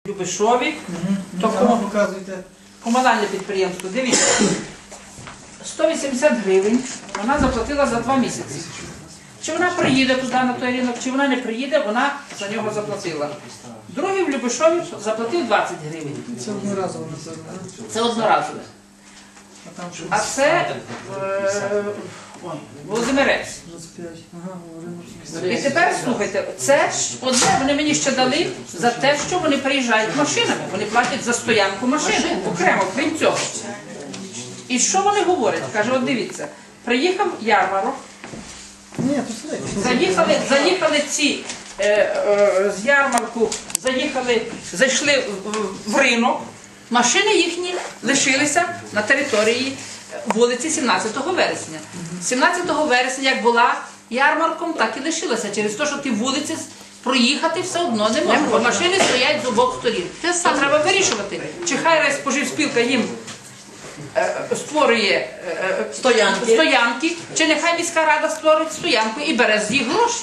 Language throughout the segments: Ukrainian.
Любешові, показуйте. комунальне підприємство. Дивіться, 180 гривень вона заплатила за 2 місяці. Чи вона приїде туди на той ринок, чи вона не приїде, вона за нього заплатила. Другий в Любешові заплатив 20 гривень. Це одноразово, напевно. Це одноразове. А це Володимирець. 25. Ага, І тепер, слухайте, це ж одне вони мені ще дали за те, що вони приїжджають машинами. Вони платять за стоянку машини, окремо, крім цього. І що вони говорять? Каже, от дивіться, приїхав ярмарок, ні, то все. заїхали ці з ярмарку, зайшли в ринок, машини їхні лишилися на території вулиці 17 вересня. 17 вересня, як була ярмарком, так і лишилася. Через те, що ті вулиці проїхати все одно не можна, бо машини стоять з обох сторін. Це треба вирішувати. Чи хай райспоживспілка їм створює стоянки, чи нехай міська рада створить стоянку і бере з їх гроші.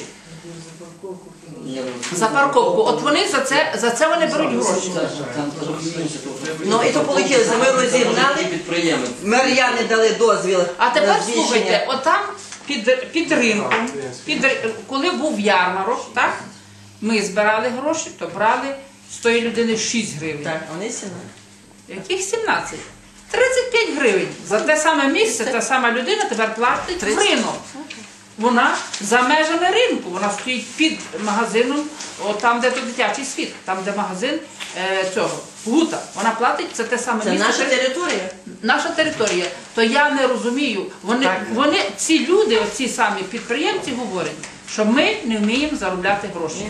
За парковку. От вони за це вони беруть гроші. Ну і то полетілося, ми розігнали, мер'яни дали дозвіл. А тепер слухайте, отам під ринком, коли був ярмарок, так, ми збирали гроші, то брали з тої людини 6 гривень. Так, вони 17. Яких 17? 35 гривень. За те саме місце, та сама людина тепер платить в ринок. Вона за межами ринку, вона стоїть під магазином, там, де тут дитячий світ, там, де магазин цього, Гута. Вона платить, це те саме місце. Це наша територія? Наша територія. То я не розумію, вони, ці люди, оці самі підприємці говорять, що ми не вміємо заробляти гроші.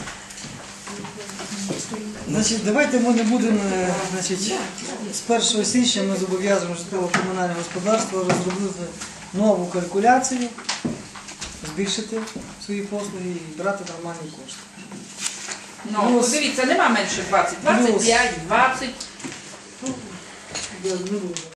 Значить, давайте ми не будемо, значить, з 1 січня ми зобов'язуємо житлово-комунальне господарство розробити нову калькуляцію, збільшити свої послуги і брати нормальні кошти. Ну, дивіться, нема менше 20, 25, 20.